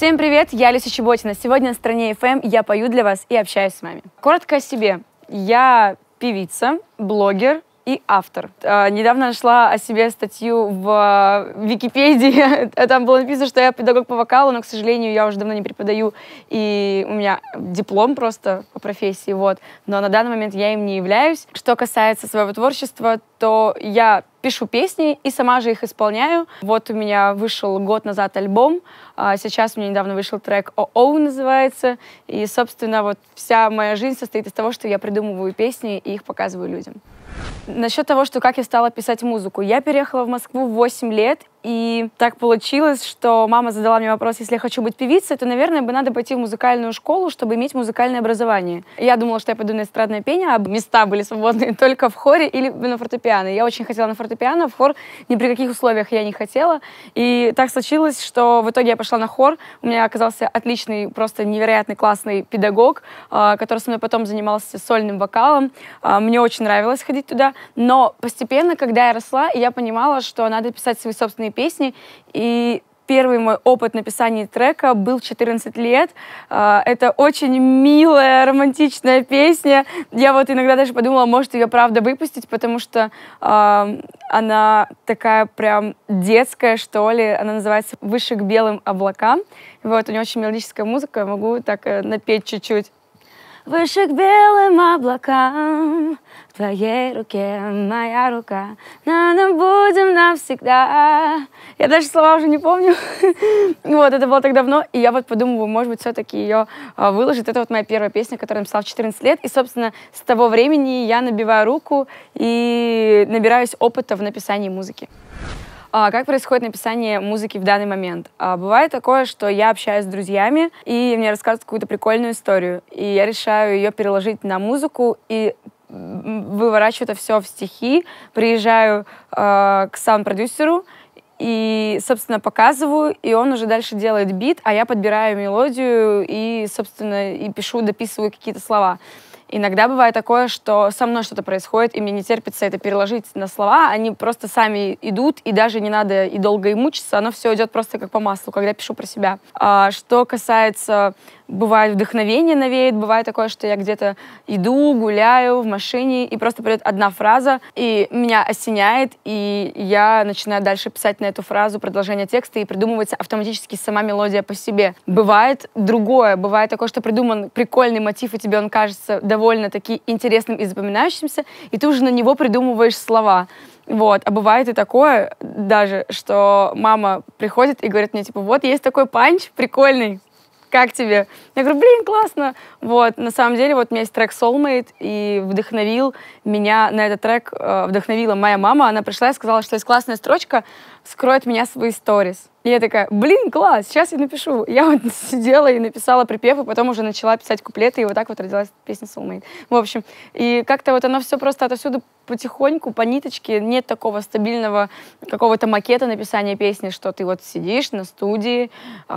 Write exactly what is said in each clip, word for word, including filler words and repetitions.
Всем привет, я Алиса Чеботина. Сегодня на Стране эф эм я пою для вас и общаюсь с вами. Коротко о себе. Я певица, блогер и автор. Э, недавно нашла о себе статью в Википедии. Там было написано, что я педагог по вокалу, но, к сожалению, я уже давно не преподаю, и у меня диплом просто по профессии, вот. Но на данный момент я им не являюсь. Что касается своего творчества, то я пишу песни и сама же их исполняю. Вот у меня вышел год назад альбом, а сейчас у меня недавно вышел трек «О-Оу» называется, и, собственно, вот вся моя жизнь состоит из того, что я придумываю песни и их показываю людям. Насчет того, что как я стала писать музыку. Я переехала в Москву в восемь лет, и так получилось, что мама задала мне вопрос: если я хочу быть певицей, то, наверное, бы надо пойти в музыкальную школу, чтобы иметь музыкальное образование. Я думала, что я пойду на эстрадное пение, а места были свободные только в хоре или на фортепиано. Я очень хотела на фортепиано, в хор ни при каких условиях я не хотела. И так случилось, что в итоге я пошла на хор. У меня оказался отличный, просто невероятный классный педагог, который со мной потом занимался сольным вокалом. Мне очень нравилось ходить туда. Но постепенно, когда я росла, я понимала, что надо писать свои собственные песни. И первый мой опыт написания трека был в четырнадцать лет. Это очень милая, романтичная песня. Я вот иногда даже подумала, может ее правда выпустить, потому что э, она такая прям детская, что ли. Она называется «Выше к белым облакам». Вот, у нее очень мелодическая музыка, я могу так э, напеть чуть-чуть. Выше к белым облакам, в твоей руке моя рука, но мы будем навсегда. Я даже слова уже не помню. Вот, это было так давно, и я вот подумываю, может быть, все-таки ее выложить. Это вот моя первая песня, которую я написала в четырнадцать лет, и, собственно, с того времени я набиваю руку и набираюсь опыта в написании музыки. Как происходит написание музыки в данный момент? Бывает такое, что я общаюсь с друзьями, и мне рассказывают какую-то прикольную историю, и я решаю ее переложить на музыку, и выворачиваю это все в стихи, приезжаю э, к саунд-продюсеру, и, собственно, показываю, и он уже дальше делает бит, а я подбираю мелодию и, собственно, и пишу, дописываю какие-то слова. Иногда бывает такое, что со мной что-то происходит, и мне не терпится это переложить на слова, они просто сами идут, и даже не надо и долго и мучиться, оно все идет просто как по маслу, когда я пишу про себя. А что касается, бывает, вдохновение навеет, бывает такое, что я где-то иду, гуляю в машине, и просто придет одна фраза, и меня осеняет, и я начинаю дальше писать на эту фразу продолжение текста, и придумывается автоматически сама мелодия по себе. Бывает другое, бывает такое, что придуман прикольный мотив, и тебе он кажется довольно-таки интересным и запоминающимся, и ты уже на него придумываешь слова. Вот. А бывает и такое даже, что мама приходит и говорит мне, типа, вот есть такой панч прикольный, как тебе? Я говорю, блин, классно. Вот. На самом деле, вот у меня есть трек Soulmate, и вдохновил меня на этот трек, э, вдохновила моя мама. Она пришла и сказала, что есть классная строчка, скрой от меня свои сторис. И я такая, блин, класс, сейчас я напишу. Я вот сидела и написала припев, и потом уже начала писать куплеты, и вот так вот родилась песня Soulmate. В общем, и как-то вот оно все просто отовсюду потихоньку, по ниточке. Нет такого стабильного какого-то макета написания песни, что ты вот сидишь на студии,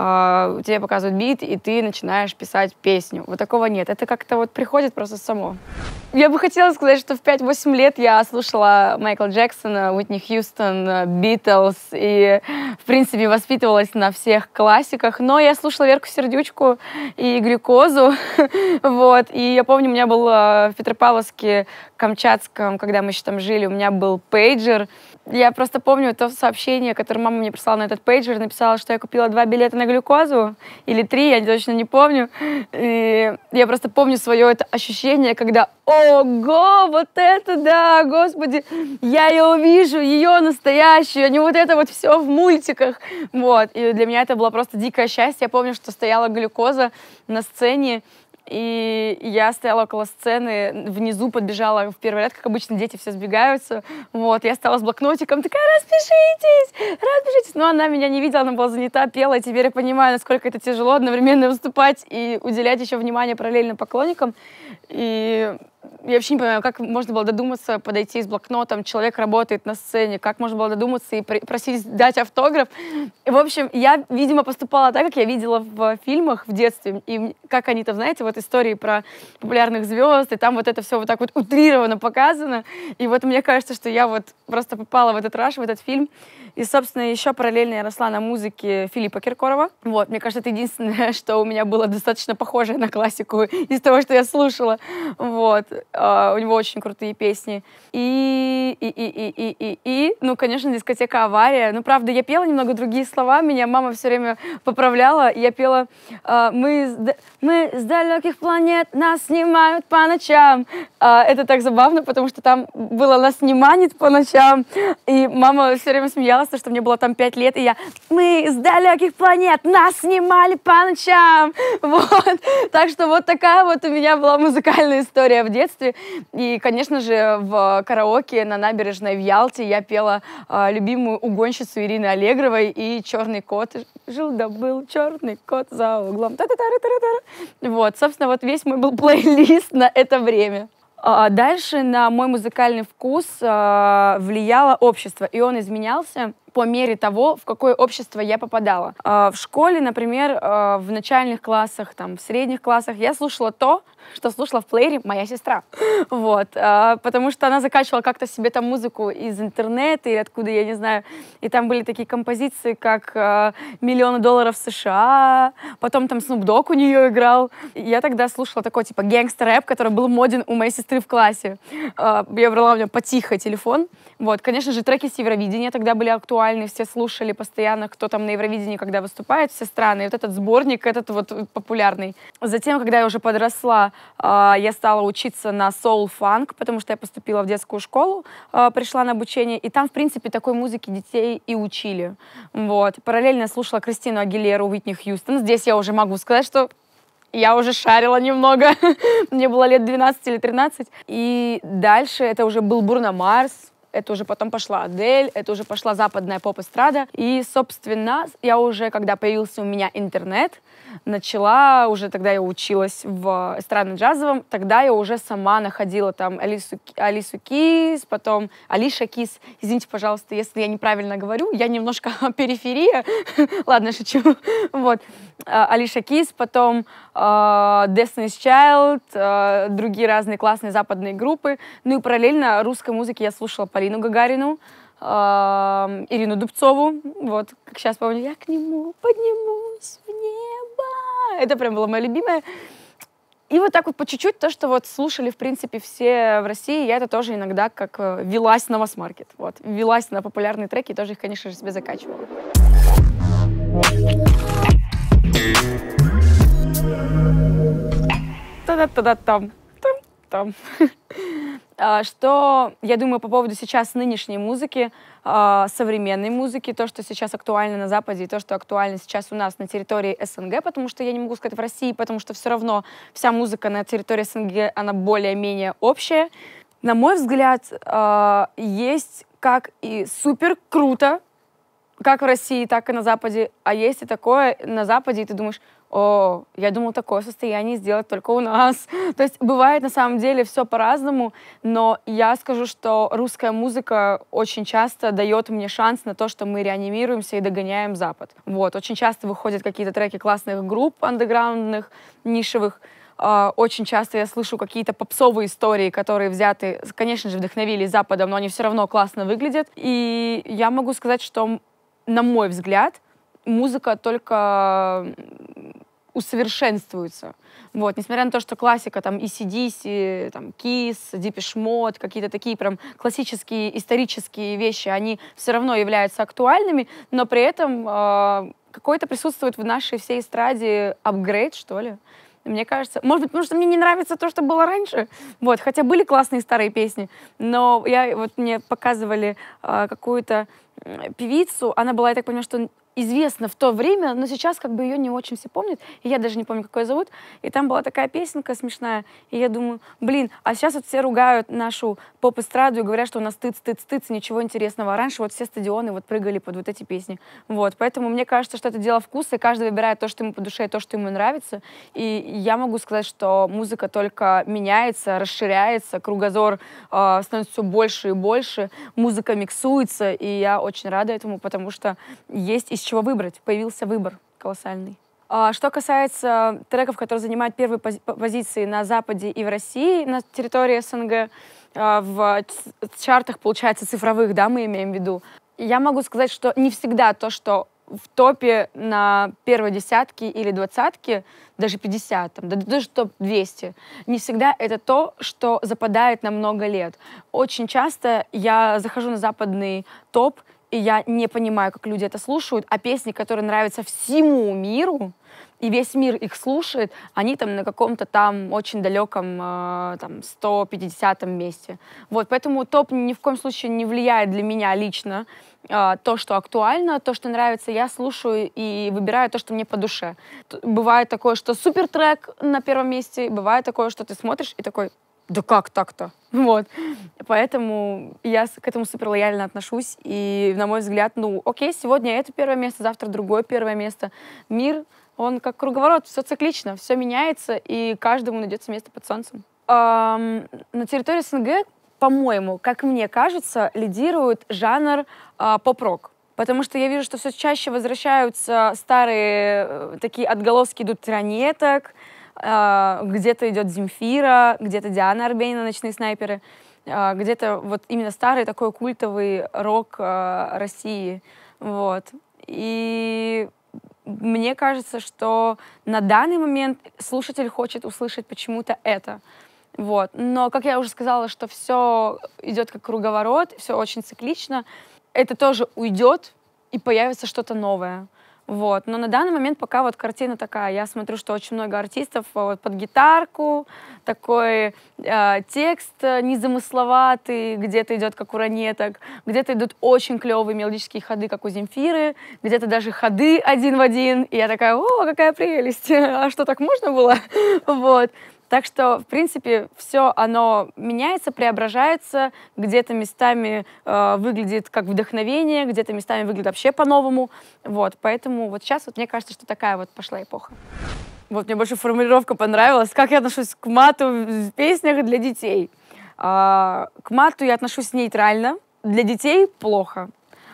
э, тебе показывают бит, и ты начинаешь писать песню. Вот такого нет. Это как-то вот приходит просто само. Я бы хотела сказать, что в пять-восемь лет я слушала Майкла Джексона, Уитни Хьюстон, Битлз, и, в принципе, воспитывалась на всех классиках, но я слушала Верку Сердючку и Глюкозу, вот, и я помню, у меня был в Петропавловске, Камчатском, когда мы еще там жили, у меня был пейджер. Я просто помню то сообщение, которое мама мне прислала на этот пейджер, написала, что я купила два билета на глюкозу, или три, я точно не помню. И я просто помню свое это ощущение, когда ого, вот это да, господи, я ее увижу, ее настоящую, а не вот это вот все в мультиках. Вот, и для меня это было просто дикое счастье. Я помню, что стояла глюкоза на сцене, и я стояла около сцены, внизу подбежала в первый ряд, как обычно дети все сбегаются. Вот, я стала с блокнотиком, такая, распишитесь, распишитесь. Но она меня не видела, она была занята, пела, и теперь я понимаю, насколько это тяжело одновременно выступать и уделять еще внимание параллельно поклонникам. И я вообще не понимаю, как можно было додуматься подойти с блокнотом, человек работает на сцене, как можно было додуматься и просить дать автограф. В общем, я, видимо, поступала так, как я видела в фильмах в детстве, и как они там, знаете, вот истории про популярных звезд, и там вот это все вот так вот утрированно показано, и вот мне кажется, что я вот просто попала в этот раш, в этот фильм, и, собственно, еще параллельно я росла на музыке Филиппа Киркорова. Вот, мне кажется, это единственное, что у меня было достаточно похожее на классику из того, что я слушала. Вот. Uh, у него очень крутые песни. И, и, и, и, и, и, и, ну, конечно, дискотека «Авария». Ну, правда, я пела немного другие слова, меня мама все время поправляла. Я пела uh, «Мы, с, мы с далеких планет, нас снимают по ночам». Uh, это так забавно, потому что там было «Нас сниманит по ночам». И мама все время смеялась, потому что мне было там пять лет, и я «Мы с далеких планет, нас снимали по ночам». Вот. Так что вот такая вот у меня была музыкальная история в детстве. И, конечно же, в караоке на набережной в Ялте я пела э, любимую угонщицу Ирины Аллегровой и «Черный кот». Жил да был черный кот за углом. Та-та-та-та-та-та. Вот, собственно, вот весь мой был плейлист на это время. А дальше на мой музыкальный вкус э, влияло общество, и он изменялся по мере того, в какое общество я попадала. Э, в школе, например, э, в начальных классах, там, в средних классах я слушала то, что слушала в плеере моя сестра. Вот. Э, потому что она закачивала как-то себе там музыку из интернета или откуда, я не знаю. И там были такие композиции, как э, «Миллионы долларов США», потом там Snoop Dogg у нее играл. И я тогда слушала такой типа гэнгстер-рэп, который был моден у моей сестры в классе. Э, я брала у нее потихо телефон. Вот. Конечно же, треки с Евровидения тогда были актуальны, все слушали постоянно, кто там на Евровидении, когда выступает, все страны. И вот этот сборник, этот вот популярный. Затем, когда я уже подросла, я стала учиться на соул-фанк, потому что я поступила в детскую школу, пришла на обучение, и там, в принципе, такой музыки детей и учили. Вот. Параллельно я слушала Кристину Агилеру, Уитни Хьюстон. Здесь я уже могу сказать, что я уже шарила немного. Мне было лет двенадцать или тринадцать. И дальше это уже был Бруно Марс, это уже потом пошла Адель, это уже пошла западная поп-эстрада. И, собственно, я уже, когда появился у меня интернет, начала, уже тогда я училась в эстрадно-джазовом, тогда я уже сама находила там Алису, Алису Кис, потом Алиша Кис. Извините, пожалуйста, если я неправильно говорю, я немножко периферия. Ладно, шучу. Вот. Алиша Кис, потом uh, Destiny's Child, uh, другие разные классные западные группы. Ну и параллельно русской музыки я слушала Полину Гагарину, uh, Ирину Дубцову. Вот, как сейчас помню, я к нему поднимусь в небо. Это прям было мое любимое. И вот так вот по чуть-чуть то, что вот слушали, в принципе, все в России, я это тоже иногда как uh, велась на масс-маркет. Вот, велась на популярные треки и тоже их, конечно же, себе закачивала. Та-да-та-да-там. Там. Что я думаю по поводу сейчас нынешней музыки, современной музыки, то, что сейчас актуально на Западе, и то, что актуально сейчас у нас на территории СНГ, потому что я не могу сказать в России, потому что все равно вся музыка на территории СНГ, она более-менее общая. На мой взгляд, есть как и супер круто, как в России, так и на Западе, а есть и такое на Западе, и ты думаешь: о, я думал, такое состояние сделать только у нас. То есть бывает на самом деле все по-разному, но я скажу, что русская музыка очень часто дает мне шанс на то, что мы реанимируемся и догоняем Запад. Вот. Очень часто выходят какие-то треки классных групп андеграундных, нишевых. Очень часто я слышу какие-то попсовые истории, которые взяты, конечно же, вдохновились Западом, но они все равно классно выглядят. И я могу сказать, что, на мой взгляд, музыка только усовершенствуется. Вот. Несмотря на то, что классика, там, и си ди си, там, Kiss, Depeche Mode, какие-то такие прям классические, исторические вещи, они все равно являются актуальными, но при этом э, какой-то присутствует в нашей всей эстраде апгрейд, что ли. Мне кажется, может быть, потому что мне не нравится то, что было раньше, вот, хотя были классные старые песни, но я, вот, мне показывали э, какую-то певицу, она была, я так понимаю, что известна в то время, но сейчас как бы ее не очень все помнят, и я даже не помню, как ее зовут, и там была такая песенка смешная, и я думаю, блин, а сейчас вот все ругают нашу поп-эстраду и говорят, что у нас стыд, стыд, стыд, ничего интересного, а раньше вот все стадионы вот прыгали под вот эти песни, вот, поэтому мне кажется, что это дело вкуса, и каждый выбирает то, что ему по душе, и то, что ему нравится, и я могу сказать, что музыка только меняется, расширяется, кругозор э, становится все больше и больше, музыка миксуется, и я очень рада этому, потому что есть из чего выбрать. Появился выбор колоссальный. А что касается треков, которые занимают первые пози позиции на Западе и в России, на территории СНГ, а, в чартах, получается, цифровых, да, мы имеем в виду, я могу сказать, что не всегда то, что в топе на первой десятке или двадцатке, даже пятьдесят, там, даже топ двести, не всегда это то, что западает на много лет. Очень часто я захожу на западный топ, и я не понимаю, как люди это слушают, а песни, которые нравятся всему миру, и весь мир их слушает, они там на каком-то там очень далеком э, там, сто пятидесятом месте. Вот, поэтому топ ни в коем случае не влияет для меня лично. Э, то, что актуально, то, что нравится, я слушаю и выбираю то, что мне по душе. Бывает такое, что супер трек на первом месте, бывает такое, что ты смотришь и такой... Да как так-то? Вот. Поэтому я к этому супер лояльно отношусь. И, на мой взгляд, ну, окей, сегодня это первое место, завтра другое первое место. Мир, он как круговорот, все циклично, все меняется, и каждому найдется место под солнцем. Эм, на территории СНГ, по-моему, как мне кажется, лидирует жанр э, поп-рок. Потому что я вижу, что все чаще возвращаются старые э, такие отголоски идут ранеток, где-то идет Земфира, где-то Диана Арбенина, «Ночные снайперы», где-то вот именно старый такой культовый рок России. Вот. И мне кажется, что на данный момент слушатель хочет услышать почему-то это. Вот. Но, как я уже сказала, что все идет как круговорот, все очень циклично, это тоже уйдет, и появится что-то новое. Вот. Но на данный момент пока вот картина такая. Я смотрю, что очень много артистов вот, под гитарку, такой э, текст незамысловатый, где-то идет как у ранеток, где-то идут очень клевые мелодические ходы, как у Земфиры, где-то даже ходы один в один. И я такая, о, какая прелесть! А что, так можно было? Вот. Так что, в принципе, все оно меняется, преображается, где-то местами э, выглядит как вдохновение, где-то местами выглядит вообще по-новому. Вот, поэтому вот сейчас вот мне кажется, что такая вот пошла эпоха. Вот мне больше формулировка понравилась, как я отношусь к мату в песнях для детей. А, к мату я отношусь нейтрально, для детей плохо.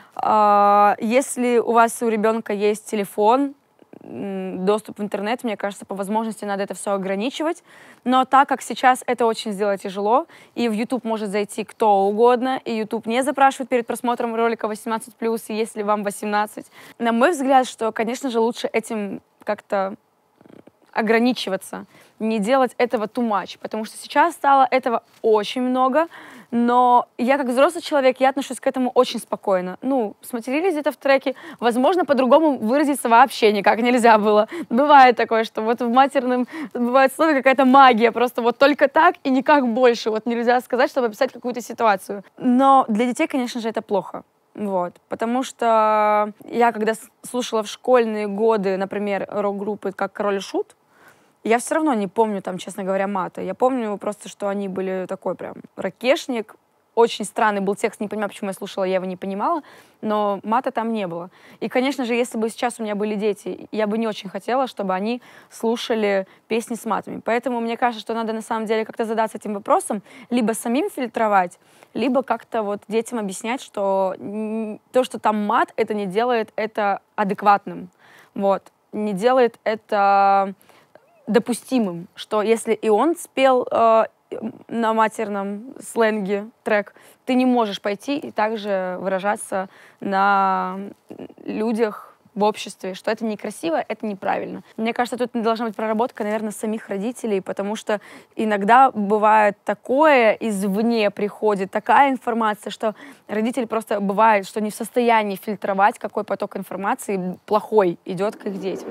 А, если у вас у ребенка есть телефон, доступ в интернет, мне кажется, по возможности надо это все ограничивать. Но так как сейчас это очень сделать тяжело, и в YouTube может зайти кто угодно, и YouTube не запрашивает перед просмотром ролика восемнадцать плюс, и если вам восемнадцать. На мой взгляд, что, конечно же, лучше этим как-то ограничиваться, не делать этого too much, потому что сейчас стало этого очень много, но я как взрослый человек, я отношусь к этому очень спокойно. Ну, сматерились где-то в треке, возможно, по-другому выразиться вообще никак нельзя было. Бывает такое, что вот в матерном бывает в слове какая-то магия, просто вот только так и никак больше. Вот нельзя сказать, чтобы описать какую-то ситуацию. Но для детей, конечно же, это плохо. Вот, потому что я, когда слушала в школьные годы, например, рок-группы как «Король и Шут», я все равно не помню, там, честно говоря, мата. Я помню просто, что они были такой прям ракешник. Очень странный был текст, не понимаю, почему я слушала, я его не понимала, но мата там не было. И, конечно же, если бы сейчас у меня были дети, я бы не очень хотела, чтобы они слушали песни с матами. Поэтому мне кажется, что надо на самом деле как-то задаться этим вопросом, либо самим фильтровать, либо как-то вот детям объяснять, что то, что там мат, это не делает это адекватным. Вот. Не делает это допустимым, что если и он спел э, на матерном сленге трек, ты не можешь пойти и также выражаться на людях в обществе, что это некрасиво, это неправильно. Мне кажется, тут должна быть проработка, наверное, самих родителей, потому что иногда бывает такое, извне приходит такая информация, что родитель просто бывает, что не в состоянии фильтровать, какой поток информации плохой идет к их детям.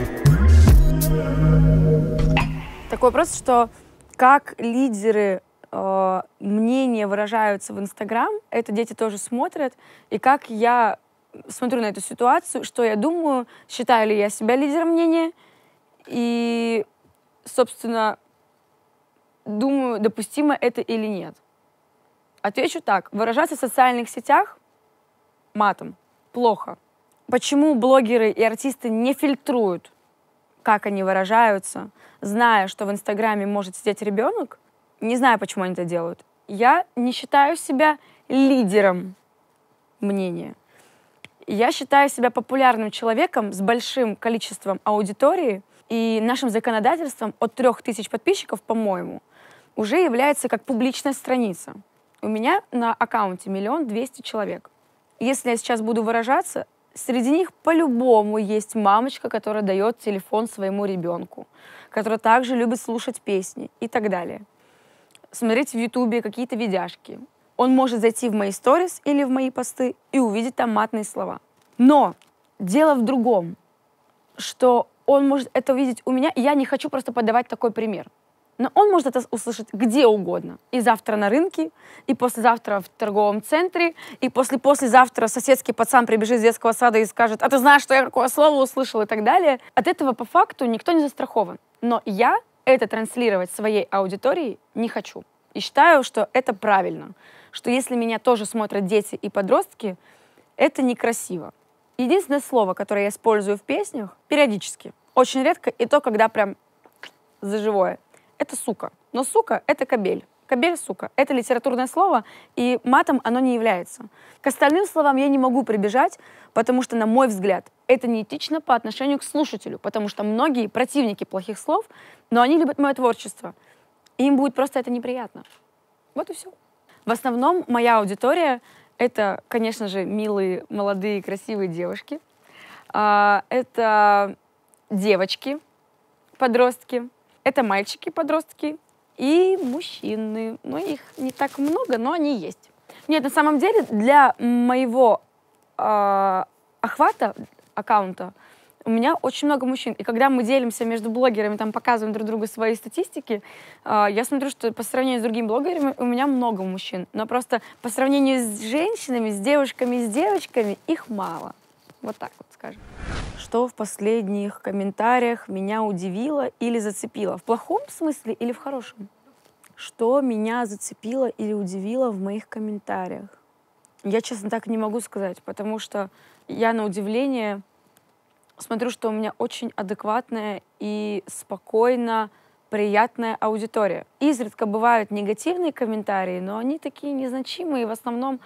Такой вопрос, что как лидеры э, мнения выражаются в Инстаграм, это дети тоже смотрят, и как я смотрю на эту ситуацию, что я думаю, считаю ли я себя лидером мнения, и, собственно, думаю, допустимо это или нет. Отвечу так. Выражаться в социальных сетях матом плохо. Почему блогеры и артисты не фильтруют, как они выражаются, зная, что в Инстаграме может сидеть ребенок? Не знаю, почему они это делают. Я не считаю себя лидером мнения. Я считаю себя популярным человеком с большим количеством аудитории, и нашим законодательством от трех тысяч подписчиков, по-моему, уже является как публичная страница. У меня на аккаунте миллион двести человек. Если я сейчас буду выражаться, среди них по-любому есть мамочка, которая дает телефон своему ребенку, которая также любит слушать песни и так далее. Смотреть в Ютубе какие-то видяшки. Он может зайти в мои сторис или в мои посты и увидеть там матные слова. Но дело в другом, что он может это увидеть у меня, и я не хочу просто подавать такой пример. Но он может это услышать где угодно. И завтра на рынке, и послезавтра в торговом центре, и после-послезавтра соседский пацан прибежит из детского сада и скажет: а ты знаешь, что я какое слово услышал, и так далее. От этого по факту никто не застрахован. Но я это транслировать своей аудитории не хочу. И считаю, что это правильно. Что если меня тоже смотрят дети и подростки, это некрасиво. Единственное слово, которое я использую в песнях, периодически, очень редко, и то, когда прям за живое, это сука. Но сука — это кобель. Кобель, сука — это литературное слово, и матом оно не является. К остальным словам я не могу прибежать, потому что, на мой взгляд, это неэтично по отношению к слушателю, потому что многие противники плохих слов, но они любят мое творчество, и им будет просто это неприятно. Вот и все. В основном моя аудитория — это, конечно же, милые, молодые, красивые девушки. Это девочки, подростки. Это мальчики-подростки и мужчины. Ну, их не так много, но они есть. Нет, на самом деле, для моего э, охвата аккаунта у меня очень много мужчин. И когда мы делимся между блогерами, там, показываем друг другу свои статистики, э, я смотрю, что по сравнению с другими блогерами у меня много мужчин. Но просто по сравнению с женщинами, с девушками, с девочками, их мало. Вот так вот скажем. Что в последних комментариях меня удивило или зацепило? В плохом смысле или в хорошем? Что меня зацепило или удивило в моих комментариях? Я, честно, так не могу сказать, потому что я, на удивление, смотрю, что у меня очень адекватная и спокойно приятная аудитория. Изредка бывают негативные комментарии, но они такие незначимые, в основном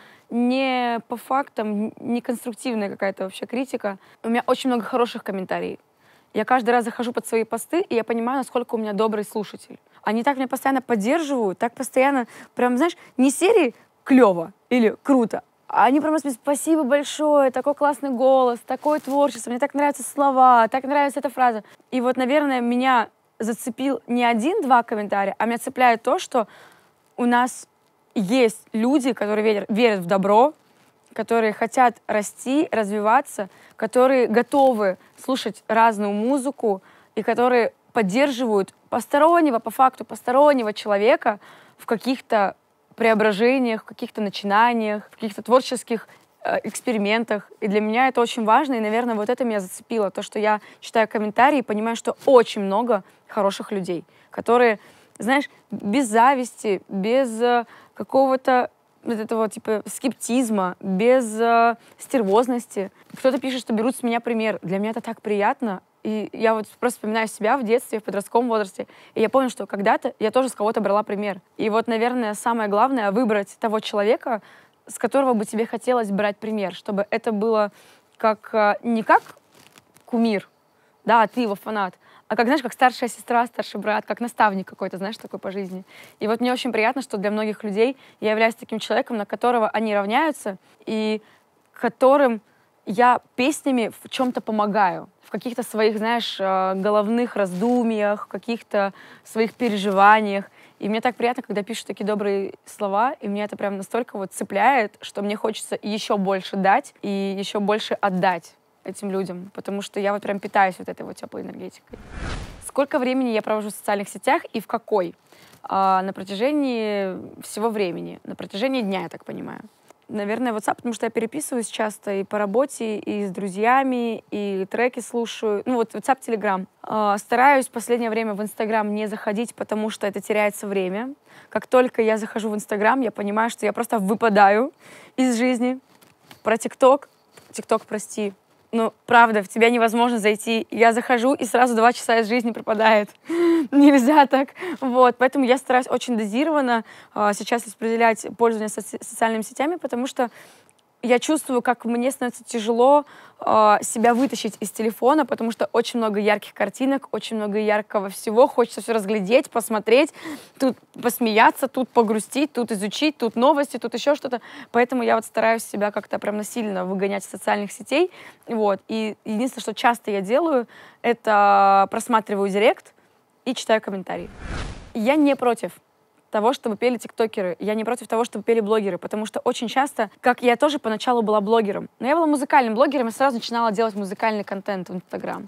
не по фактам, не конструктивная какая-то вообще критика. У меня очень много хороших комментариев. Я каждый раз захожу под свои посты, и я понимаю, насколько у меня добрый слушатель. Они так меня постоянно поддерживают, так постоянно, прям, знаешь, не серии «клево» или «круто», а они прям говорят: спасибо большое, такой классный голос, такое творчество, мне так нравятся слова, так нравится эта фраза. И вот, наверное, меня зацепил не один-два комментария, а меня цепляет то, что у нас есть люди, которые верят, верят в добро, которые хотят расти, развиваться, которые готовы слушать разную музыку и которые поддерживают постороннего, по факту постороннего человека в каких-то преображениях, в каких-то начинаниях, в каких-то творческих э, экспериментах. И для меня это очень важно, и, наверное, вот это меня зацепило. То, что я читаю комментарии и понимаю, что очень много хороших людей, которые, знаешь, без зависти, без э, какого-то вот этого типа скептизма, без э, стервозности. Кто-то пишет, что берут с меня пример. Для меня это так приятно. И я вот просто вспоминаю себя в детстве, в подростковом возрасте. И я помню, что когда-то я тоже с кого-то брала пример. И вот, наверное, самое главное — выбрать того человека, с которого бы тебе хотелось брать пример, чтобы это было как, не как кумир, да, ты его фанат, а как, знаешь, как старшая сестра, старший брат, как наставник какой-то, знаешь, такой по жизни. И вот мне очень приятно, что для многих людей я являюсь таким человеком, на которого они равняются, и которым я песнями в чем-то помогаю, в каких-то своих, знаешь, головных раздумьях, в каких-то своих переживаниях. И мне так приятно, когда пишут такие добрые слова, и меня это прям настолько вот цепляет, что мне хочется еще больше дать и еще больше отдать этим людям, потому что я вот прям питаюсь вот этой вот теплой энергетикой. Сколько времени я провожу в социальных сетях и в какой? а, на протяжении всего времени, на протяжении дня, я так понимаю. Наверное, WhatsApp, потому что я переписываюсь часто и по работе, и с друзьями, и треки слушаю. Ну вот WhatsApp, Telegram. А, стараюсь в последнее время в Instagram не заходить, потому что это теряется время. Как только я захожу в Instagram, я понимаю, что я просто выпадаю из жизни. Про TikTok. TikTok, прости. Ну, правда, в тебя невозможно зайти. Я захожу, и сразу два часа из жизни пропадает. Нельзя так. Вот. Поэтому я стараюсь очень дозированно э, сейчас распределять пользование соци социальными сетями, потому что я чувствую, как мне становится тяжело э, себя вытащить из телефона, потому что очень много ярких картинок, очень много яркого всего. Хочется все разглядеть, посмотреть, тут посмеяться, тут погрустить, тут изучить, тут новости, тут еще что-то. Поэтому я вот стараюсь себя как-то прям насильно выгонять из социальных сетей. Вот. И единственное, что часто я делаю, это просматриваю директ и читаю комментарии. Я не против того, чтобы пели тиктокеры. Я не против того, чтобы пели блогеры, потому что очень часто, как я тоже поначалу была блогером, но я была музыкальным блогером и сразу начинала делать музыкальный контент в Инстаграм.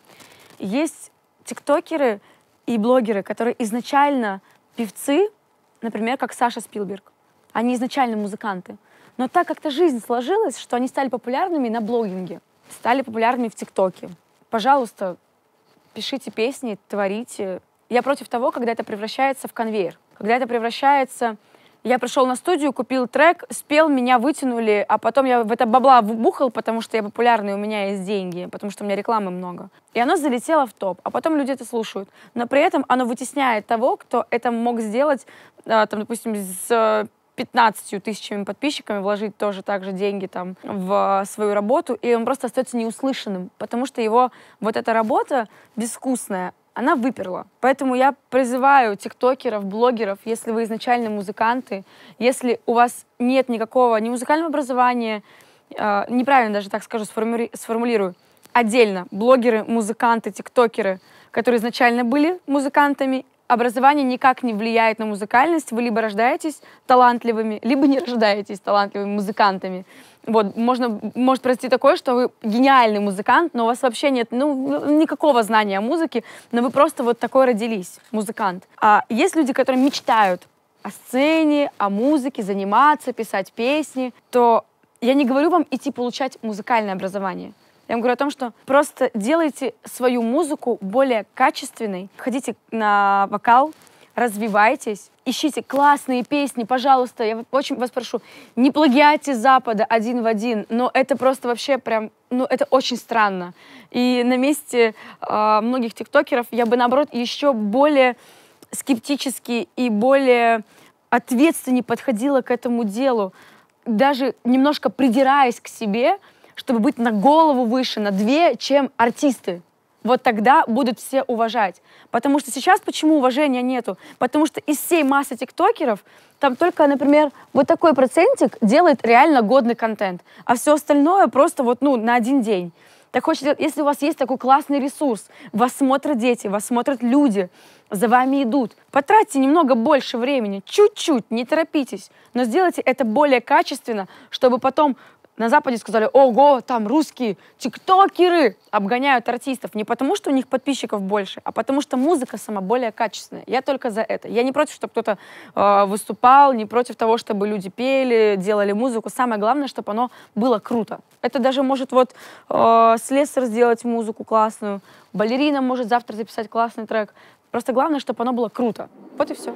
Есть тиктокеры и блогеры, которые изначально певцы, например, как Саша Спилберг. Они изначально музыканты. Но так как-то жизнь сложилась, что они стали популярными на блогинге, стали популярными в ТикТоке. Пожалуйста, пишите песни, творите. Я против того, когда это превращается в конвейер. Когда это превращается... Я пришел на студию, купил трек, спел, меня вытянули, а потом я в это бабла вбухал, потому что я популярный, у меня есть деньги, потому что у меня рекламы много. И оно залетело в топ, а потом люди это слушают. Но при этом оно вытесняет того, кто это мог сделать, там, допустим, с пятнадцатью тысячами подписчиками, вложить тоже так же деньги там в свою работу, и он просто остается неуслышанным, потому что его вот эта работа безвкусная, она выперла. Поэтому я призываю тиктокеров, блогеров, если вы изначально музыканты, если у вас нет никакого ни музыкального образования, э, неправильно даже так скажу, сформули, сформулирую, отдельно блогеры, музыканты, тиктокеры, которые изначально были музыкантами, образование никак не влияет на музыкальность, вы либо рождаетесь талантливыми, либо не рождаетесь талантливыми музыкантами. Вот, можно, может произойти такое, что вы гениальный музыкант, но у вас вообще нет ну, никакого знания о музыке, но вы просто вот такой родились, музыкант. А есть люди, которые мечтают о сцене, о музыке, заниматься, писать песни, то я не говорю вам идти получать музыкальное образование. Я вам говорю о том, что просто делайте свою музыку более качественной, ходите на вокал, развивайтесь, ищите классные песни, пожалуйста, я очень вас прошу, не плагиате Запада один в один, но это просто вообще прям, ну это очень странно. И на месте э, многих тиктокеров я бы, наоборот, еще более скептически и более ответственнее подходила к этому делу, даже немножко придираясь к себе, чтобы быть на голову выше, на две, чем артисты. Вот тогда будут все уважать. Потому что сейчас почему уважения нету? Потому что из всей массы тиктокеров там только, например, вот такой процентик делает реально годный контент, а все остальное просто вот, ну, на один день. Так хочется, если у вас есть такой классный ресурс, вас смотрят дети, вас смотрят люди, за вами идут, потратьте немного больше времени, чуть-чуть, не торопитесь, но сделайте это более качественно, чтобы потом на Западе сказали: ого, там русские тиктокеры обгоняют артистов. Не потому, что у них подписчиков больше, а потому что музыка сама более качественная. Я только за это. Я не против, чтобы кто-то э, выступал, не против того, чтобы люди пели, делали музыку. Самое главное, чтобы оно было круто. Это даже может вот э, слесарь сделать музыку классную, балерина может завтра записать классный трек. Просто главное, чтобы оно было круто. Вот и все.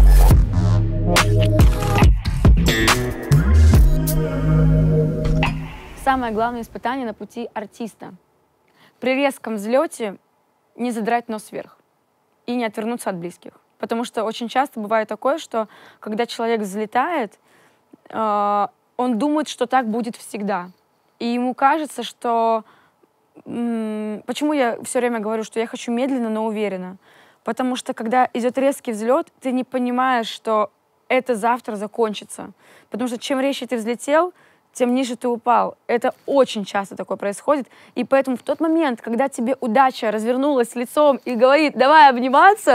Самое главное испытание на пути артиста. При резком взлете не задрать нос вверх и не отвернуться от близких. Потому что очень часто бывает такое, что когда человек взлетает, э, он думает, что так будет всегда. И ему кажется, что... М- почему я все время говорю, что я хочу медленно, но уверенно? Потому что когда идет резкий взлет, ты не понимаешь, что это завтра закончится. Потому что чем резче ты взлетел, тем ниже ты упал. Это очень часто такое происходит. И поэтому в тот момент, когда тебе удача развернулась лицом и говорит: давай обниматься,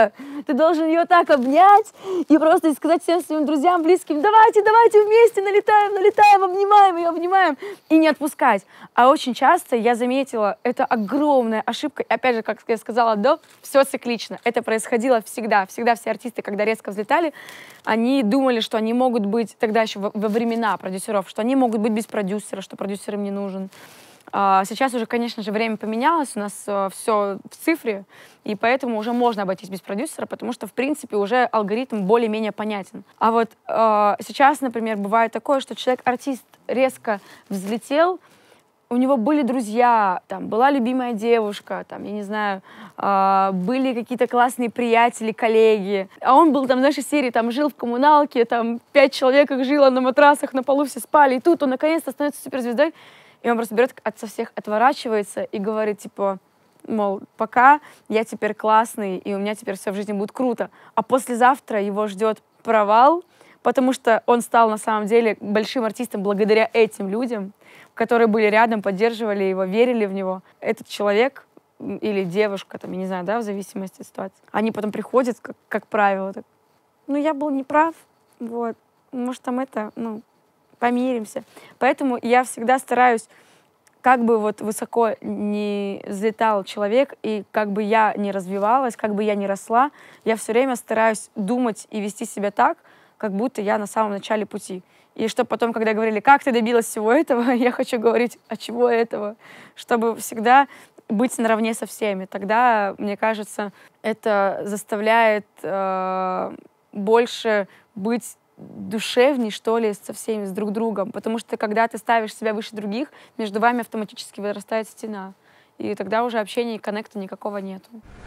ты должен ее так обнять и просто сказать всем своим друзьям, близким, давайте, давайте вместе налетаем, налетаем, обнимаем ее, обнимаем, и не отпускать. А очень часто я заметила, это огромная ошибка, и опять же, как я сказала до, все циклично. Это происходило всегда, всегда все артисты, когда резко взлетали, они думали, что они могут быть, тогда еще во, во времена продюсеров, что они могут быть без продюсера, что продюсер им не нужен. Сейчас уже, конечно же, время поменялось, у нас все в цифре, и поэтому уже можно обойтись без продюсера, потому что, в принципе, уже алгоритм более-менее понятен. А вот э, сейчас, например, бывает такое, что человек-артист резко взлетел, у него были друзья, там, была любимая девушка, там, я не знаю, э, были какие-то классные приятели, коллеги, а он был там, в нашей серии, там, жил в коммуналке, там, пять человек их жило на матрасах, на полу все спали, и тут он наконец-то становится суперзвездой. И он просто берет, от со всех отворачивается и говорит, типа, мол, пока, я теперь классный, и у меня теперь все в жизни будет круто. А послезавтра его ждет провал, потому что он стал на самом деле большим артистом благодаря этим людям, которые были рядом, поддерживали его, верили в него. Этот человек или девушка, там, я не знаю, да, в зависимости от ситуации, они потом приходят, как, как правило, так, ну, я был неправ, вот, может, там это, ну, помиримся. Поэтому я всегда стараюсь, как бы вот высоко не взлетал человек, и как бы я не развивалась, как бы я не росла, я все время стараюсь думать и вести себя так, как будто я на самом начале пути. И чтобы потом, когда говорили, как ты добилась всего этого, я хочу говорить, а чего этого? Чтобы всегда быть наравне со всеми. Тогда, мне кажется, это заставляет э, больше быть душевней, что ли, со всеми, с друг другом. Потому что, когда ты ставишь себя выше других, между вами автоматически вырастает стена. И тогда уже общения и коннекта никакого нету.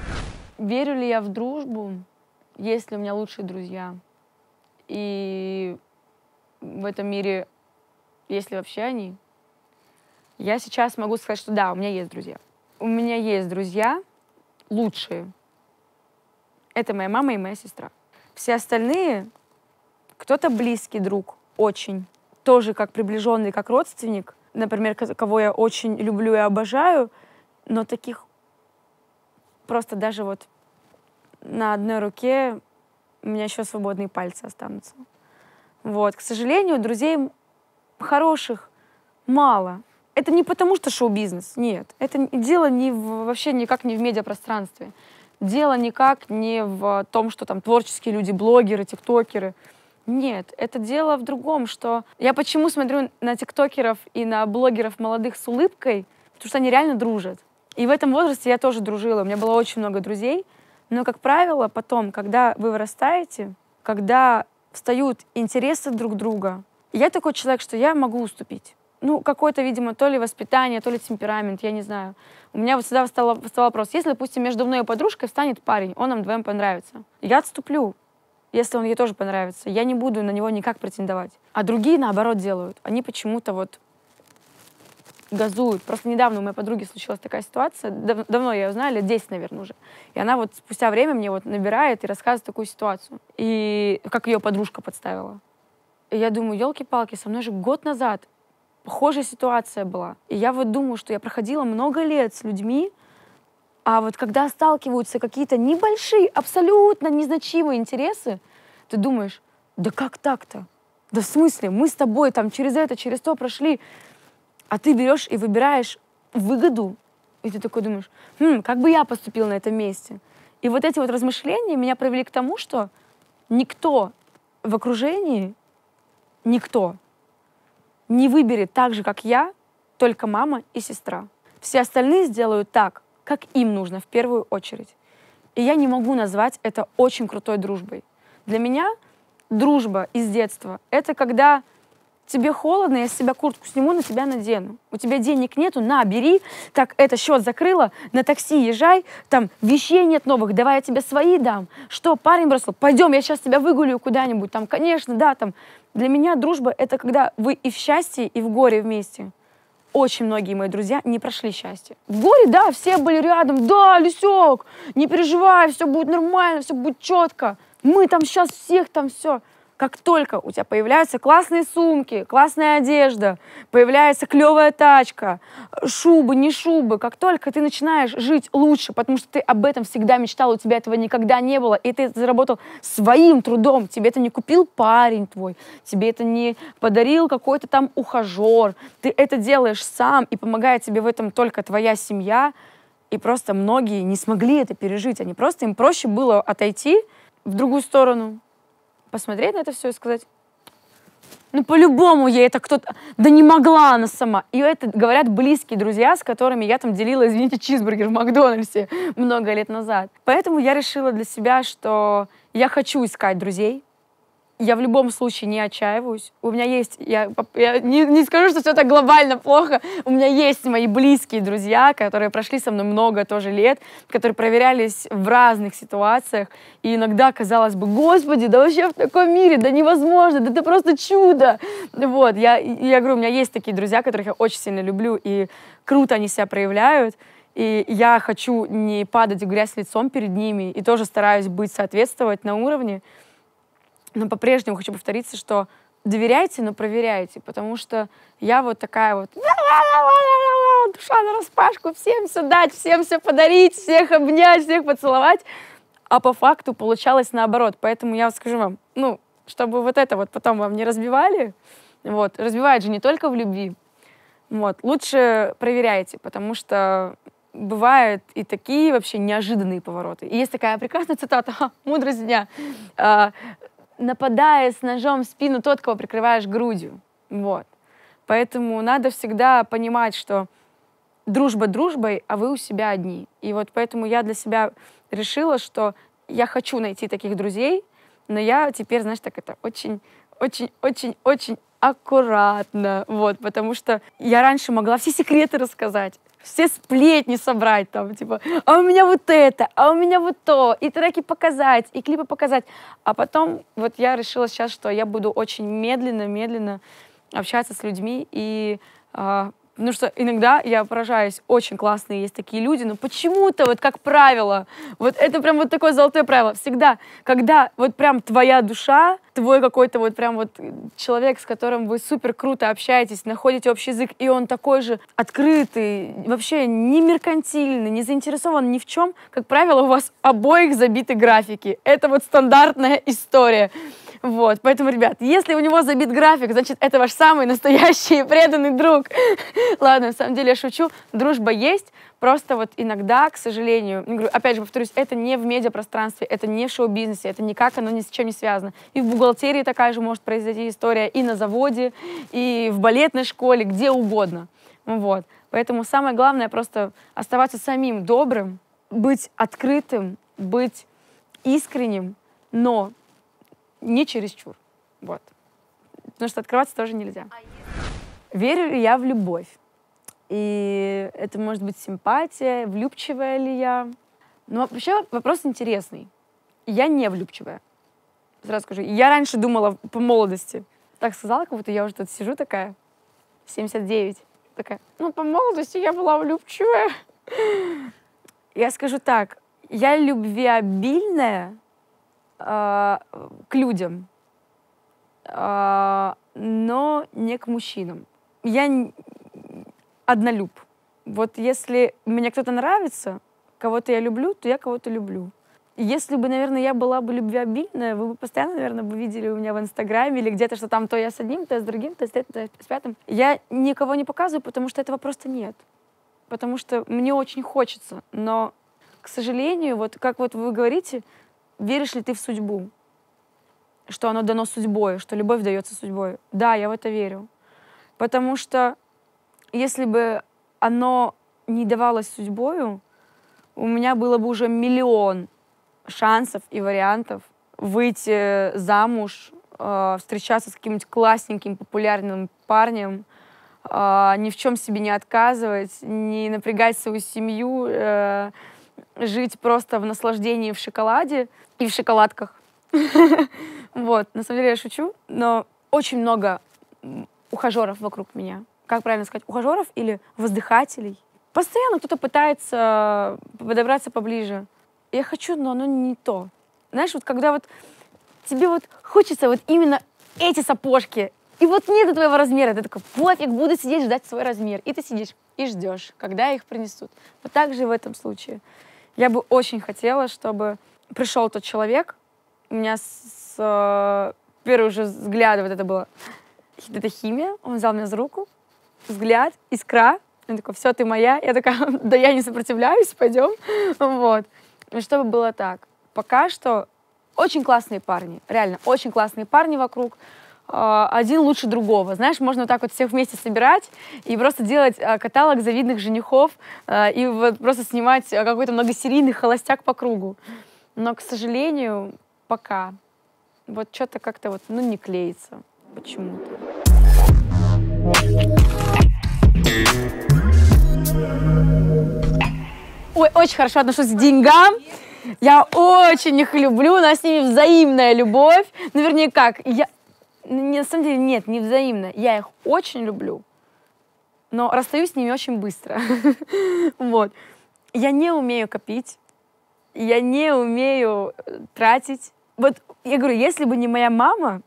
Верю ли я в дружбу? Есть ли у меня лучшие друзья? И в этом мире, есть ли вообще они? Я сейчас могу сказать, что да, у меня есть друзья. У меня есть друзья лучшие. Это моя мама и моя сестра. Все остальные... Кто-то близкий друг, очень, тоже как приближенный, как родственник, например, кого я очень люблю и обожаю, но таких просто даже вот на одной руке у меня еще свободные пальцы останутся. Вот. К сожалению, друзей хороших мало. Это не потому, что шоу-бизнес, нет. Это дело не в, вообще никак не в медиапространстве. Дело никак не в том, что там творческие люди, блогеры, тиктокеры. Нет, это дело в другом, что... Я почему смотрю на тиктокеров и на блогеров молодых с улыбкой? Потому что они реально дружат. И в этом возрасте я тоже дружила. У меня было очень много друзей. Но, как правило, потом, когда вы вырастаете, когда встают интересы друг друга, я такой человек, что я могу уступить. Ну, какое-то, видимо, то ли воспитание, то ли темперамент, я не знаю. У меня вот всегда встал, встал вопрос. Если, допустим, между мной и подружкой встанет парень, он нам вдвоем понравится, я отступлю. Если он ей тоже понравится, я не буду на него никак претендовать. А другие, наоборот, делают. Они почему-то вот газуют. Просто недавно у моей подруги случилась такая ситуация. Дав давно я ее знаю, лет десять, наверное, уже. И она вот спустя время мне вот набирает и рассказывает такую ситуацию. И как ее подружка подставила. И я думаю, елки-палки, со мной же год назад похожая ситуация была. И я вот думаю, что я проходила много лет с людьми, а вот когда сталкиваются какие-то небольшие, абсолютно незначимые интересы, ты думаешь, да как так-то? Да в смысле, мы с тобой там через это, через то прошли, а ты берешь и выбираешь выгоду, и ты такой думаешь, хм, как бы я поступил на этом месте? И вот эти вот размышления меня привели к тому, что никто в окружении, никто не выберет так же, как я, только мама и сестра. Все остальные сделают так, как им нужно в первую очередь. И я не могу назвать это очень крутой дружбой. Для меня дружба из детства — это когда тебе холодно, я с себя куртку сниму, на тебя надену. У тебя денег нету, на, бери, так, это, счет закрыла, на такси езжай, там, вещей нет новых, давай я тебе свои дам. Что, парень бросил, пойдем, я сейчас тебя выгулю куда-нибудь, там, конечно, да, там. Для меня дружба — это когда вы и в счастье, и в горе вместе. Очень многие мои друзья не прошли счастье. В горе, да, все были рядом. Да, Люсек, не переживай, все будет нормально, все будет четко. Мы там сейчас всех там все. Как только у тебя появляются классные сумки, классная одежда, появляется клевая тачка, шубы, не шубы, как только ты начинаешь жить лучше, потому что ты об этом всегда мечтал, у тебя этого никогда не было, и ты это заработал своим трудом, тебе это не купил парень твой, тебе это не подарил какой-то там ухажер, ты это делаешь сам, и помогает тебе в этом только твоя семья, и просто многие не смогли это пережить, они просто, им проще было отойти в другую сторону, посмотреть на это все и сказать, ну, по-любому ей это кто-то... Да не могла она сама. И это говорят близкие друзья, с которыми я там делила, извините, чизбургер в Макдональдсе много лет назад. Поэтому я решила для себя, что я хочу искать друзей. Я в любом случае не отчаиваюсь. У меня есть... Я, я не, не скажу, что все так глобально плохо. У меня есть мои близкие друзья, которые прошли со мной много тоже лет, которые проверялись в разных ситуациях. И иногда казалось бы, господи, да вообще в таком мире, да невозможно, да это просто чудо. Вот, я, я говорю, у меня есть такие друзья, которых я очень сильно люблю, и круто они себя проявляют. И я хочу не падать в грязь лицом перед ними, и тоже стараюсь быть, соответствовать на уровне. Но по-прежнему хочу повториться, что доверяйте, но проверяйте, потому что я вот такая вот душа нараспашку, всем все дать, всем все подарить, всех обнять, всех поцеловать, а по факту получалось наоборот. Поэтому я вот скажу вам, ну, чтобы вот это вот потом вам не разбивали, вот, разбивает же не только в любви, вот, лучше проверяйте, потому что бывают и такие вообще неожиданные повороты. И есть такая прекрасная цитата, мудрость дня, нападая с ножом в спину тот, кого прикрываешь грудью. Вот. Поэтому надо всегда понимать, что дружба дружбой, а вы у себя одни. И вот поэтому я для себя решила, что я хочу найти таких друзей, но я теперь, знаешь, так это очень, очень, очень, очень аккуратно. Вот, потому что я раньше могла все секреты рассказать, все сплетни собрать, там, типа, а у меня вот это, а у меня вот то, и треки показать, и клипы показать. А потом вот я решила сейчас, что я буду очень медленно-медленно общаться с людьми, и э, потому что иногда я поражаюсь, очень классные есть такие люди, но почему-то, вот как правило, вот это прям вот такое золотое правило, всегда, когда вот прям твоя душа, твой какой-то вот прям вот человек, с которым вы супер круто общаетесь, находите общий язык, и он такой же открытый, вообще не меркантильный, не заинтересован ни в чем, как правило, у вас обоих забиты графики. Это вот стандартная история. Вот, поэтому, ребят, если у него забит график, значит, это ваш самый настоящий и преданный друг. Ладно, на самом деле я шучу, дружба есть, просто вот иногда, к сожалению, говорю, опять же повторюсь, это не в медиапространстве, это не в шоу-бизнесе, это никак оно ни с чем не связано. И в бухгалтерии такая же может произойти история, и на заводе, и в балетной школе, где угодно. Вот, поэтому самое главное просто оставаться самим добрым, быть открытым, быть искренним, но не чересчур. Вот. Потому что открываться тоже нельзя. Верю ли я в любовь? И это может быть симпатия, влюбчивая ли я? Но вообще вопрос интересный. Я не влюбчивая. Сразу скажу. Я раньше думала по молодости. Так сказала, как будто я уже тут сижу такая, семьдесят девять. Такая, ну, по молодости я была влюбчивая. Я скажу так. Я любвеобильная, к людям, но не к мужчинам. Я однолюб. Вот если мне кто-то нравится, кого-то я люблю, то я кого-то люблю. Если бы, наверное, я была бы любвеобильная, вы бы постоянно, наверное, бы видели у меня в Инстаграме или где-то, что там то я с одним, то я с другим, то с третьим, то я с пятым. Я никого не показываю, потому что этого просто нет. Потому что мне очень хочется. Но, к сожалению, вот как вот вы говорите, веришь ли ты в судьбу? Что оно дано судьбой, что любовь дается судьбой? Да, я в это верю. Потому что если бы оно не давалось судьбою, у меня было бы уже миллион шансов и вариантов выйти замуж, э, встречаться с каким-нибудь классненьким, популярным парнем, э, ни в чем себе не отказывать, не напрягать свою семью, э, жить просто в наслаждении в шоколаде и в шоколадках. Вот, на самом деле я шучу, но очень много ухажеров вокруг меня. Как правильно сказать, ухажеров или воздыхателей? Постоянно кто-то пытается подобраться поближе. Я хочу, но оно не то. Знаешь, вот когда вот тебе вот хочется вот именно эти сапожки, и вот нет твоего размера, ты такой, пофиг, буду сидеть, ждать свой размер. И ты сидишь и ждешь, когда их принесут. Вот так же и в этом случае. Я бы очень хотела, чтобы пришел тот человек, у меня с, с первого же взгляда вот это было, это химия, он взял меня за руку, взгляд, искра, он такой, все, ты моя. Я такая, да я не сопротивляюсь, пойдем. Вот. И чтобы было так. Пока что очень классные парни, реально, очень классные парни вокруг. Один лучше другого. Знаешь, можно вот так вот всех вместе собирать и просто делать каталог завидных женихов и вот просто снимать какой-то многосерийный холостяк по кругу. Но, к сожалению, пока вот что-то как-то вот, ну, не клеится почему-то. Ой, очень хорошо отношусь к деньгам. Я очень их люблю, у нас с ними взаимная любовь. Ну, вернее, как, я... На самом деле, нет, не взаимно. Я их очень люблю, но расстаюсь с ними очень быстро. Вот. Я не умею копить, я не умею тратить. Вот я говорю, если бы не моя мама,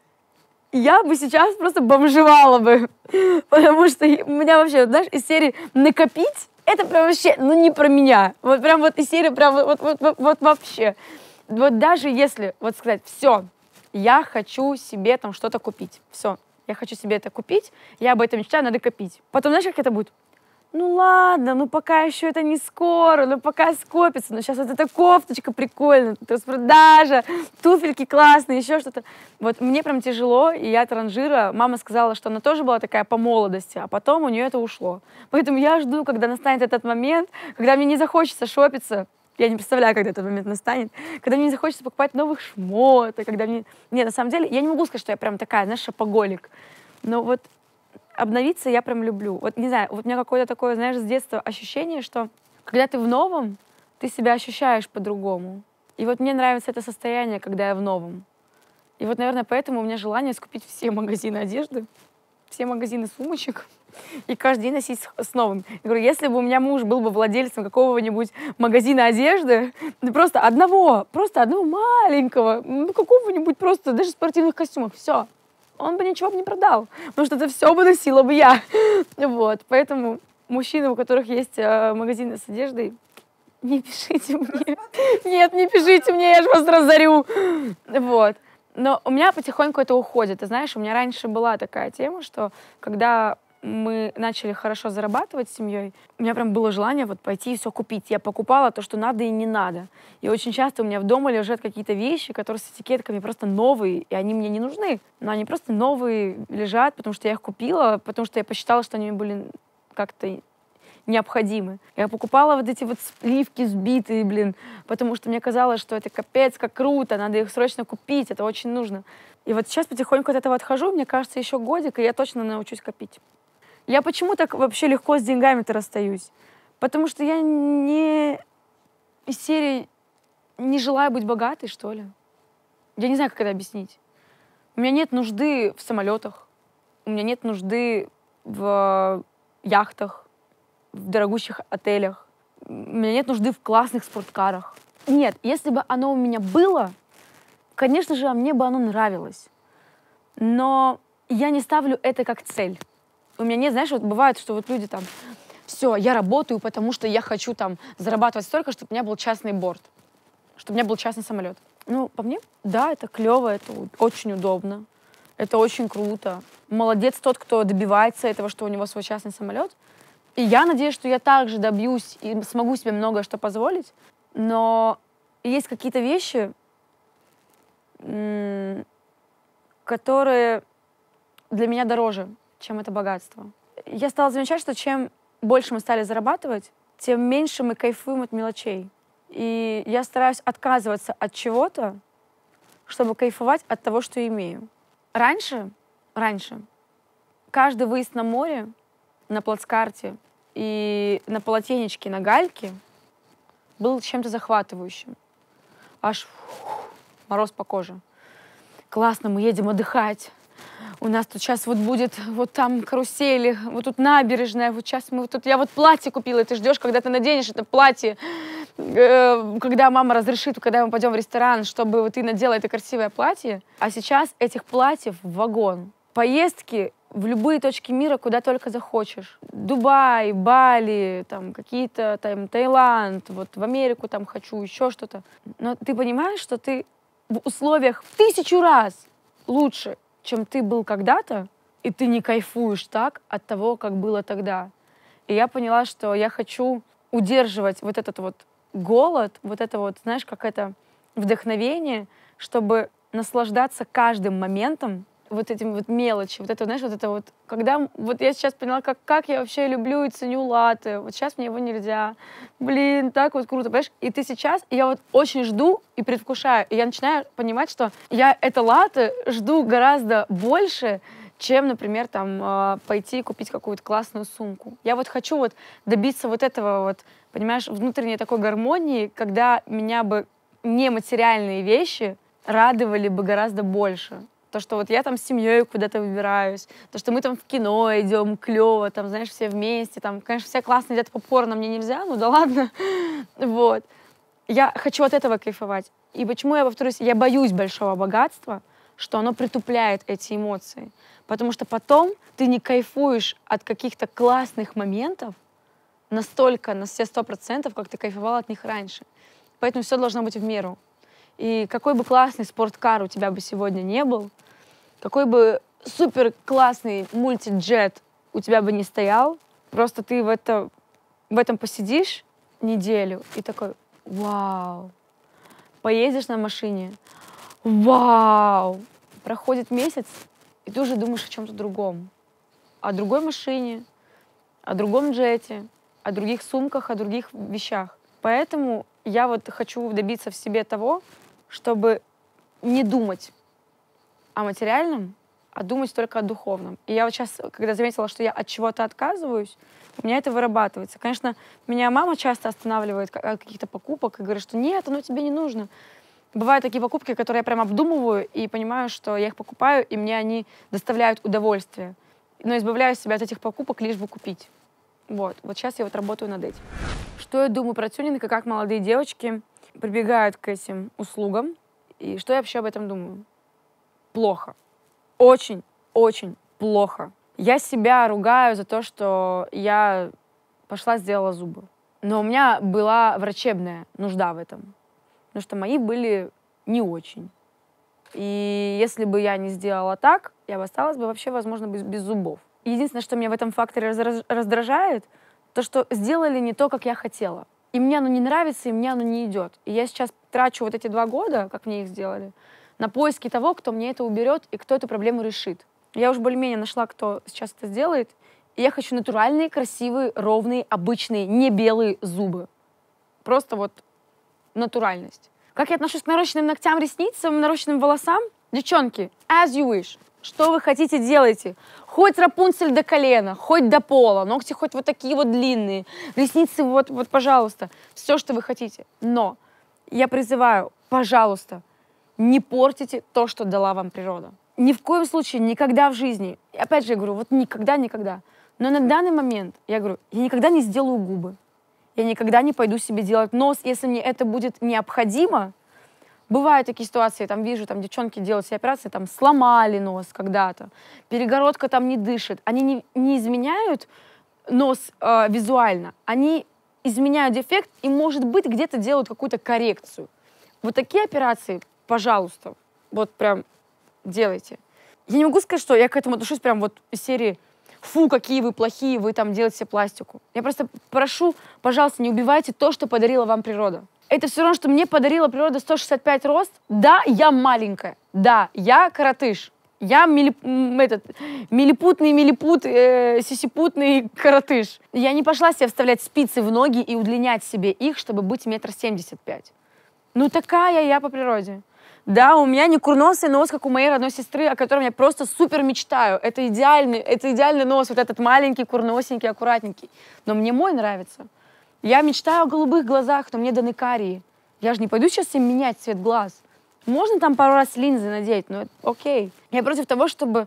я бы сейчас просто бомжевала бы. Потому что у меня вообще, знаешь, из серии накопить, это прям вообще, ну, не про меня. Вот прям вот из серии прям вот, вот, вот, вот вообще. Вот даже если, вот сказать, все, я хочу себе там что-то купить. Все, я хочу себе это купить, я об этом мечтаю, надо копить. Потом, знаешь, как это будет? Ну ладно, ну пока еще это не скоро, ну пока скопится, но сейчас вот эта кофточка прикольная, распродажа, туфельки классные, еще что-то. Вот мне прям тяжело, и я транжира. Мама сказала, что она тоже была такая по молодости, а потом у нее это ушло. Поэтому я жду, когда настанет этот момент, когда мне не захочется шопиться. Я не представляю, когда этот момент настанет. Когда мне не захочется покупать новых шмоток, когда мне... Нет, на самом деле, я не могу сказать, что я прям такая, знаешь, шопоголик. Но вот обновиться я прям люблю. Вот, не знаю, вот у меня какое-то такое, знаешь, с детства ощущение, что когда ты в новом, ты себя ощущаешь по-другому. И вот мне нравится это состояние, когда я в новом. И вот, наверное, поэтому у меня желание скупить все магазины одежды, все магазины сумочек и каждый день носить с, с новым. Я говорю, если бы у меня муж был бы владельцем какого-нибудь магазина одежды, ну, просто одного, просто одного маленького, ну, какого-нибудь просто, даже спортивных костюмов, все, он бы ничего бы не продал, потому что это все бы носила бы я. Вот, поэтому мужчины, у которых есть э, магазины с одеждой, не пишите мне. Нет, не пишите мне, я же вас разорю. Вот. Но у меня потихоньку это уходит. Ты знаешь, у меня раньше была такая тема, что когда мы начали хорошо зарабатывать с семьей, у меня прям было желание вот пойти и все купить. Я покупала то, что надо и не надо. И очень часто у меня в дома лежат какие-то вещи, которые с этикетками просто новые, и они мне не нужны. Но они просто новые лежат, потому что я их купила, потому что я посчитала, что они были как-то необходимы. Я покупала вот эти вот сливки сбитые, блин, потому что мне казалось, что это капец, как круто, надо их срочно купить, это очень нужно. И вот сейчас потихоньку от этого отхожу, мне кажется, еще годик, и я точно научусь копить. Я почему так вообще легко с деньгами-то расстаюсь? Потому что я не из серии не желаю быть богатой, что ли. Я не знаю, как это объяснить. У меня нет нужды в самолетах, у меня нет нужды в яхтах, в дорогущих отелях, у меня нет нужды в классных спорткарах. Нет, если бы оно у меня было, конечно же, мне бы оно нравилось. Но я не ставлю это как цель. У меня нет, знаешь, вот бывает, что вот люди там, все, я работаю, потому что я хочу там зарабатывать столько, чтобы у меня был частный борт, чтобы у меня был частный самолет. Ну, по мне, да, это клево, это очень удобно, это очень круто. Молодец тот, кто добивается этого, что у него свой частный самолет. И я надеюсь, что я также добьюсь и смогу себе многое что позволить. Но есть какие-то вещи, которые для меня дороже, чем это богатство. Я стала замечать, что чем больше мы стали зарабатывать, тем меньше мы кайфуем от мелочей. И я стараюсь отказываться от чего-то, чтобы кайфовать от того, что имею. Раньше, раньше каждый выезд на море, на плацкарте и на полотенечке, на гальке был чем-то захватывающим. Аж фух, мороз по коже. Классно, мы едем отдыхать. У нас тут сейчас вот будет вот там карусели, вот тут набережная, вот сейчас мы вот тут... Я вот платье купила, и ты ждешь, когда ты наденешь это платье. э, когда мама разрешит, когда мы пойдем в ресторан, чтобы вот ты надела это красивое платье. А сейчас этих платьев в вагон. Поездки в любые точки мира, куда только захочешь. Дубай, Бали, там какие-то там Таиланд, вот в Америку там хочу, еще что-то. Но ты понимаешь, что ты в условиях в тысячу раз лучше, чем ты был когда-то, и ты не кайфуешь так от того, как было тогда. И я поняла, что я хочу удерживать вот этот вот голод, вот это вот, знаешь, как это вдохновение, чтобы наслаждаться каждым моментом, вот этим вот мелочи, вот это, знаешь, вот это вот, когда, вот я сейчас поняла, как, как я вообще люблю и ценю латте, вот сейчас мне его нельзя, блин, так вот круто, понимаешь, и ты сейчас, и я вот очень жду и предвкушаю, и я начинаю понимать, что я это латте жду гораздо больше, чем, например, там, пойти купить какую-то классную сумку. Я вот хочу вот добиться вот этого вот, понимаешь, внутренней такой гармонии, когда меня бы нематериальные вещи радовали бы гораздо больше. То, что вот я там с семьей куда-то выбираюсь, то, что мы там в кино идем, клево, там, знаешь, все вместе, там, конечно, все классно едят попкорн, а мне нельзя, ну да ладно, вот. Я хочу от этого кайфовать. И почему я повторюсь, я боюсь большого богатства, что оно притупляет эти эмоции, потому что потом ты не кайфуешь от каких-то классных моментов настолько, на все сто процентов, как ты кайфовал от них раньше. Поэтому все должно быть в меру. И какой бы классный спорткар у тебя бы сегодня не был, какой бы супер классный мультиджет у тебя бы не стоял, просто ты в, это, в этом посидишь неделю и такой, вау, поедешь на машине, вау, проходит месяц, и ты уже думаешь о чем-то другом, о другой машине, о другом джете, о других сумках, о других вещах. Поэтому я вот хочу добиться в себе того, чтобы не думать о материальном, а думать только о духовном. И я вот сейчас, когда заметила, что я от чего-то отказываюсь, у меня это вырабатывается. Конечно, меня мама часто останавливает от каких-то покупок и говорит, что нет, оно тебе не нужно. Бывают такие покупки, которые я прям обдумываю и понимаю, что я их покупаю, и мне они доставляют удовольствие. Но избавляю себя от этих покупок, лишь бы купить. Вот. Вот сейчас я вот работаю над этим. Что я думаю про тюнинг и как молодые девочки прибегают к этим услугам, и что я вообще об этом думаю? Плохо. Очень, очень плохо. Я себя ругаю за то, что я пошла, сделала зубы. Но у меня была врачебная нужда в этом. Потому что мои были не очень. И если бы я не сделала так, я бы осталась бы вообще, возможно, без, без зубов. Единственное, что меня в этом факторе раздражает, то, что сделали не то, как я хотела. И мне оно не нравится, и мне оно не идет. И я сейчас трачу вот эти два года, как мне их сделали, на поиски того, кто мне это уберет и кто эту проблему решит. Я уже более-менее нашла, кто сейчас это сделает. И я хочу натуральные, красивые, ровные, обычные, не белые зубы. Просто вот натуральность. Как я отношусь к нарощенным ногтям, ресницам, нарощенным волосам? Девчонки, as you wish. Что вы хотите, делайте. Хоть Рапунцель до колена, хоть до пола, ногти хоть вот такие вот длинные, ресницы вот, вот, пожалуйста, все, что вы хотите. Но я призываю, пожалуйста, не портите то, что дала вам природа. Ни в коем случае, никогда в жизни, опять же, я говорю, вот никогда, никогда. Но на данный момент, я говорю, я никогда не сделаю губы, я никогда не пойду себе делать нос, если мне это будет необходимо. Бывают такие ситуации, там вижу, там девчонки делают себе операции, там сломали нос когда-то, перегородка там не дышит. Они не, не изменяют нос э, визуально, они изменяют дефект и, может быть, где-то делают какую-то коррекцию. Вот такие операции, пожалуйста, вот прям делайте. Я не могу сказать, что я к этому отношусь прям вот из серии «Фу, какие вы плохие, вы там делаете пластику». Я просто прошу, пожалуйста, не убивайте то, что подарила вам природа. Это все равно, что мне подарила природа сто шестьдесят пять рост. Да, я маленькая. Да, я коротыш. Я милип, этот, милипутный милипут, э, сисипутный коротыш. Я не пошла себе вставлять спицы в ноги и удлинять себе их, чтобы быть метр семьдесят пять. Ну такая я по природе. Да, у меня не курносый нос, как у моей родной сестры, о котором я просто супер мечтаю. Это идеальный, это идеальный нос, вот этот маленький, курносенький, аккуратненький. Но мне мой нравится. Я мечтаю о голубых глазах, но мне даны карие. Я же не пойду сейчас им менять цвет глаз. Можно там пару раз линзы надеть, но это окей. Я против того, чтобы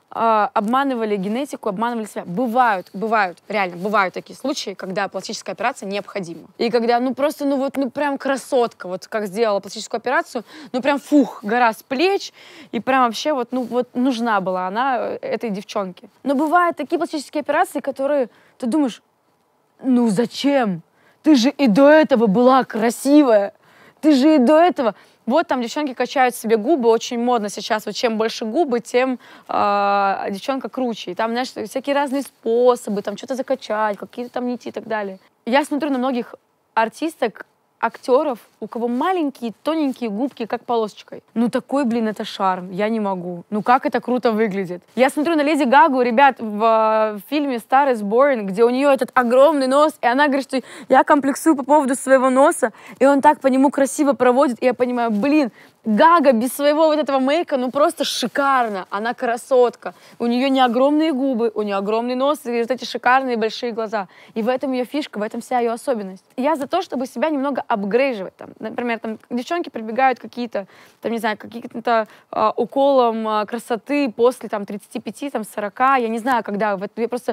э, обманывали генетику, обманывали себя. Бывают, бывают, реально, бывают такие случаи, когда пластическая операция необходима. И когда, ну просто, ну вот, ну прям красотка, вот как сделала пластическую операцию, ну прям фух, гора с плеч, и прям вообще вот, ну вот нужна была она этой девчонке. Но бывают такие пластические операции, которые ты думаешь, ну зачем? Ты же и до этого была красивая. Ты же и до этого... Вот там девчонки качают себе губы, очень модно сейчас. Вот чем больше губы, тем э, девчонка круче. И там, знаешь, всякие разные способы, там что-то закачать, какие-то там нити и так далее. Я смотрю на многих артисток, актеров, у кого маленькие, тоненькие губки, как полосочкой. Ну такой, блин, это шарм, я не могу. Ну как это круто выглядит. Я смотрю на Леди Гагу, ребят, в, в фильме Star is Born, где у нее этот огромный нос, и она говорит, что я комплексую по поводу своего носа, и он так по нему красиво проводит, и я понимаю, блин, Гага без своего вот этого мейка, ну просто шикарно. Она красотка. У нее не огромные губы, у нее огромный нос и вот эти шикарные большие глаза. И в этом ее фишка, в этом вся ее особенность. Я за то, чтобы себя немного апгрейживать. Там, например, там девчонки прибегают какие-то, там, не знаю, какие-то э, уколом э, красоты после там тридцати пяти, там, сорока. Я не знаю, когда. Вот, я просто...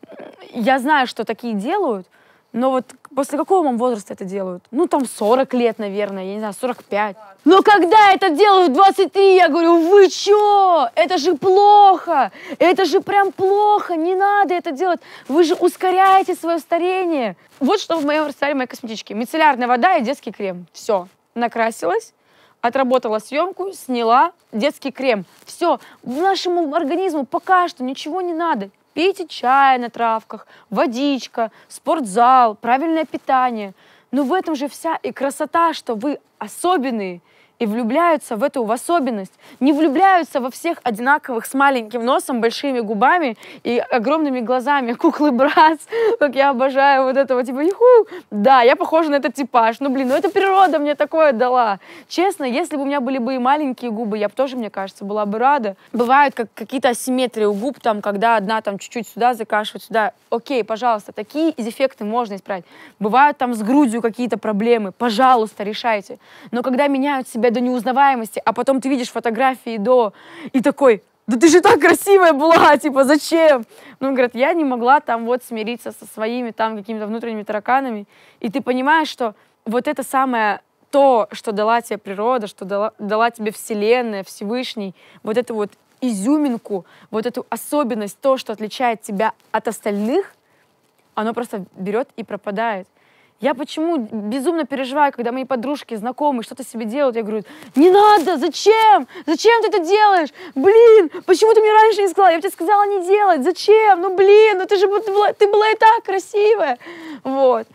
Я знаю, что такие делают, но вот после какого вам возраста это делают? Ну, там сорок лет, наверное, я не знаю, сорок пять. Но когда это делают в двадцать три, я говорю, вы чё? Это же плохо! Это же прям плохо! Не надо это делать! Вы же ускоряете свое старение! Вот что в моем арсенале моей косметички. Мицеллярная вода и детский крем. Все. Накрасилась, отработала съемку, сняла детский крем. Все. Нашему организму пока что ничего не надо. Пейте чай на травках, водичка, спортзал, правильное питание. Но в этом же вся и красота, что вы особенные, и влюбляются в эту в особенность. Не влюбляются во всех одинаковых с маленьким носом, большими губами и огромными глазами. Куклы Братц, как я обожаю вот этого, типа, юху. Да, я похожа на этот типаж. Ну, блин, ну это природа мне такое дала. Честно, если бы у меня были бы и маленькие губы, я бы тоже, мне кажется, была бы рада. Бывают как, какие-то асимметрии у губ, там, когда одна там чуть-чуть сюда закашивает, сюда. Окей, пожалуйста, такие дефекты можно исправить. Бывают там с грудью какие-то проблемы. Пожалуйста, решайте. Но когда меняют себя до неузнаваемости, а потом ты видишь фотографии до, и такой, да ты же так красивая была, типа, зачем? Ну, он говорит, я не могла там вот смириться со своими там какими-то внутренними тараканами, и ты понимаешь, что вот это самое то, что дала тебе природа, что дала, дала тебе Вселенная, Всевышний, вот эту вот изюминку, вот эту особенность, то, что отличает тебя от остальных, оно просто берет и пропадает. Я почему безумно переживаю, когда мои подружки, знакомые что-то себе делают. Я говорю, не надо, зачем? Зачем ты это делаешь? Блин, почему ты мне раньше не сказала? Я тебе сказала не делать, зачем? Ну блин, ну ты же ты была, ты была и так красивая. Вот.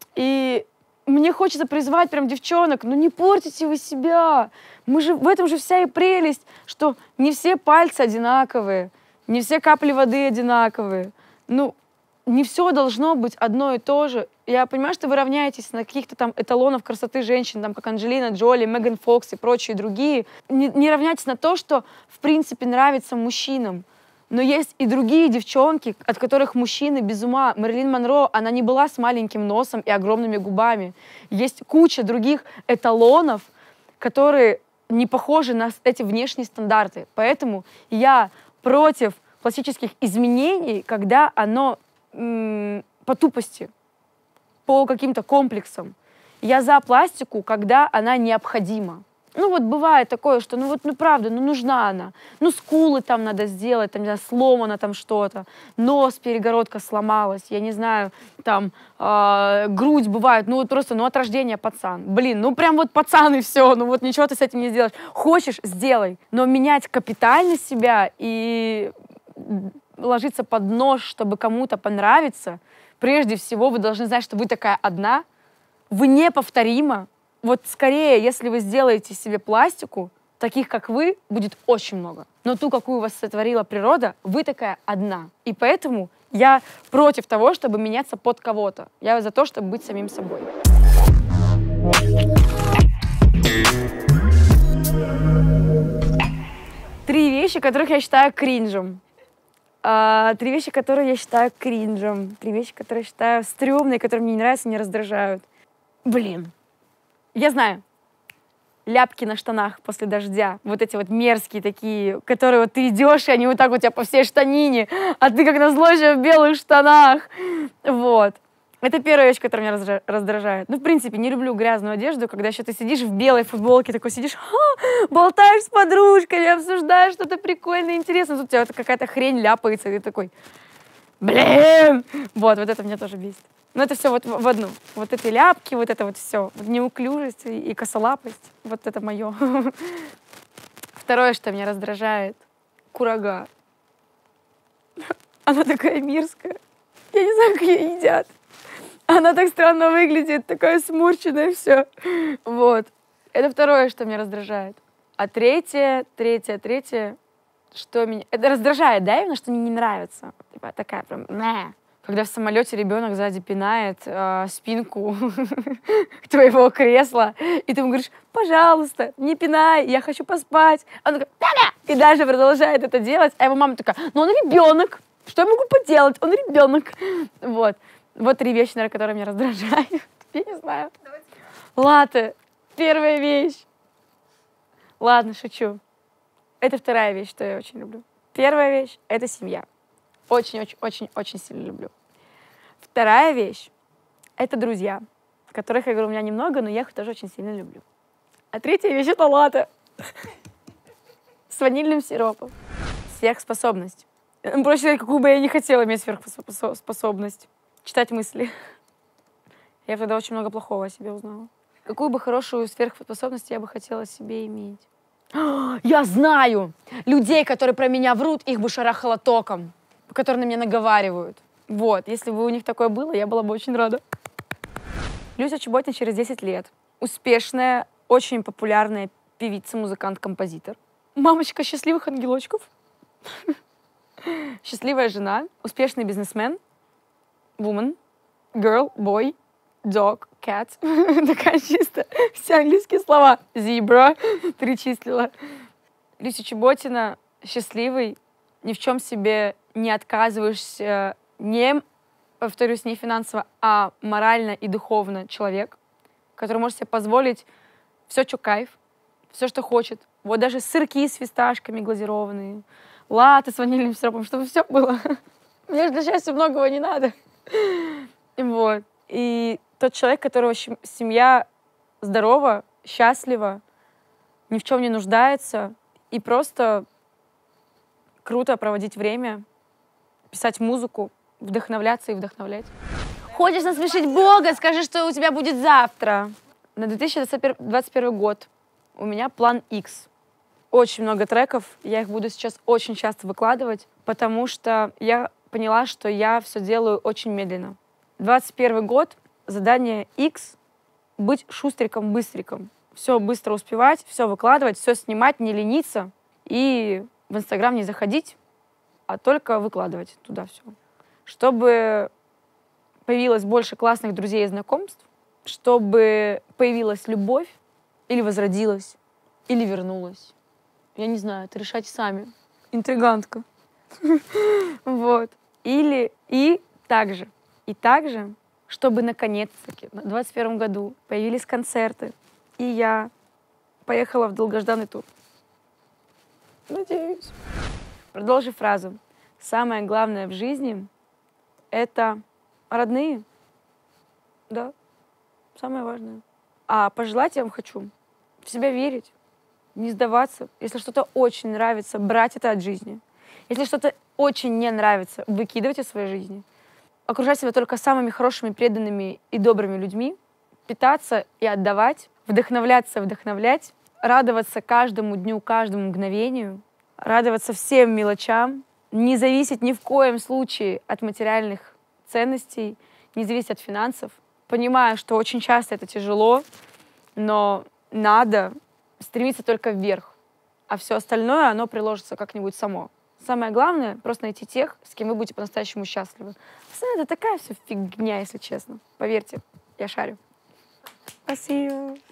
И мне хочется призвать прям девчонок, ну не портите вы себя. Мы же, в этом же вся и прелесть, что не все пальцы одинаковые, не все капли воды одинаковые. Ну, не все должно быть одно и то же. Я понимаю, что вы равняетесь на каких-то там эталонов красоты женщин, там, как Анджелина Джоли, Меган Фокс и прочие другие. Не, не равняйтесь на то, что, в принципе, нравится мужчинам. Но есть и другие девчонки, от которых мужчины без ума. Мэрилин Монро, она не была с маленьким носом и огромными губами. Есть куча других эталонов, которые не похожи на эти внешние стандарты. Поэтому я против пластических изменений, когда оно м- по тупости, по каким-то комплексам. Я за пластику, когда она необходима. Ну вот бывает такое, что ну вот ну правда, ну нужна она. Ну скулы там надо сделать, там не знаю, сломано там что-то, нос, перегородка сломалась, я не знаю, там э, грудь бывает, ну вот просто, ну от рождения пацан. Блин, ну прям вот пацан и все, ну вот ничего ты с этим не сделаешь. Хочешь, сделай, но менять капитально себя и ложиться под нож, чтобы кому-то понравиться, прежде всего вы должны знать, что вы такая одна, вы неповторима. Вот скорее, если вы сделаете себе пластику, таких, как вы, будет очень много. Но ту, какую вас сотворила природа, вы такая одна. И поэтому я против того, чтобы меняться под кого-то. Я за то, чтобы быть самим собой. Три вещи, которых я считаю кринжем. А, три вещи, которые я считаю кринжем. Три вещи, которые я считаю стрёмные, которые мне не нравятся, не раздражают. Блин. Я знаю. ляпки на штанах после дождя. Вот эти вот мерзкие такие, которые вот ты идешь, и они вот так у тебя по всей штанине, а ты как назло еще в белых штанах. Вот. Это первая вещь, которая меня раздражает. Ну, в принципе, не люблю грязную одежду, когда еще ты сидишь в белой футболке, такой сидишь, ха, болтаешь с подружками, обсуждаешь что-то прикольное, интересное. Тут у тебя вот какая-то хрень ляпается, и ты такой, блин! Вот, вот это меня тоже бесит. Но это все вот в одну. Вот эти ляпки, вот это вот все. Вот неуклюжесть и, и косолапость. Вот это мое. Второе, что меня раздражает. Курага. Она такая мирская. Я не знаю, как ее едят. Она так странно выглядит, такая сморщенная, все. Вот. Это второе, что меня раздражает. А третье, третье, третье, что меня... Это раздражает, да, именно, что мне не нравится. Типа такая прям... Мэ. Когда в самолете ребенок сзади пинает э, спинку твоего кресла, и ты ему говоришь, пожалуйста, не пинай, я хочу поспать. Он такой, да-да! И дальше продолжает это делать, а его мама такая, ну он ребенок, что я могу поделать, он ребенок. Вот. Вот три вещи, наверное, которые меня раздражают. Я не знаю. Латте. Первая вещь. Ладно, шучу. Это вторая вещь, что я очень люблю. Первая вещь — это семья. Очень-очень-очень-очень сильно люблю. Вторая вещь — это друзья, которых, я говорю, у меня немного, но я их тоже очень сильно люблю. А третья вещь — это латте. С ванильным сиропом. Сверхспособность. Проще сказать, какую бы я не хотела иметь сверхспособность. Читать мысли. Я тогда очень много плохого о себе узнала. Какую бы хорошую сверхспособность я бы хотела себе иметь? Я знаю! Людей, которые про меня врут, их бы шарахало током, которые на меня наговаривают. Вот, если бы у них такое было, я была бы очень рада. Люся Чеботина через десять лет. Успешная, очень популярная певица, музыкант, композитор. Мамочка счастливых ангелочков. Счастливая жена, успешный бизнесмен, woman, girl, boy, dog, cat. Такая чисто все английские слова. Zebra перечислила. Люся Чеботина счастливый, ни в чем себе не отказываешься, не, повторюсь, не финансово, а морально и духовно человек, который может себе позволить все, что кайф, все, что хочет. Вот даже сырки с фисташками глазированные, латте с ванильным сиропом, чтобы все было. Мне же для счастья многого не надо. Вот. И тот человек, которого семья здорова, счастлива, ни в чем не нуждается, и просто круто проводить время, писать музыку, вдохновляться и вдохновлять. Хочешь насмешить Бога, скажи, что у тебя будет завтра. На две тысячи двадцать первый год у меня план X. Очень много треков, я их буду сейчас очень часто выкладывать, потому что я поняла, что я все делаю очень медленно. двадцать первый год, задание X — быть шустриком-быстриком. Все быстро успевать, все выкладывать, все снимать, не лениться и в Инстаграм не заходить, а только выкладывать туда все. Чтобы появилось больше классных друзей и знакомств, чтобы появилась любовь или возродилась, или вернулась. Я не знаю, это решайте сами. Интригантка. Вот. Или и также. И также, чтобы наконец-таки в двадцать первом году появились концерты, и я поехала в долгожданный тур. Надеюсь. Продолжи фразу. Самое главное в жизни — это родные. Да, самое важное. А пожелать я вам хочу в себя верить, не сдаваться. Если что-то очень нравится, брать это от жизни. Если что-то очень не нравится, выкидывать из своей жизни. Окружать себя только самыми хорошими, преданными и добрыми людьми. Питаться и отдавать. Вдохновляться, вдохновлять. Радоваться каждому дню, каждому мгновению. Радоваться всем мелочам. Не зависеть ни в коем случае от материальных ценностей. Не зависеть от финансов. Понимаю, что очень часто это тяжело, но надо стремиться только вверх, а все остальное, оно приложится как-нибудь само. Самое главное — просто найти тех, с кем вы будете по-настоящему счастливы. Это такая все фигня, если честно. Поверьте, я шарю. Спасибо.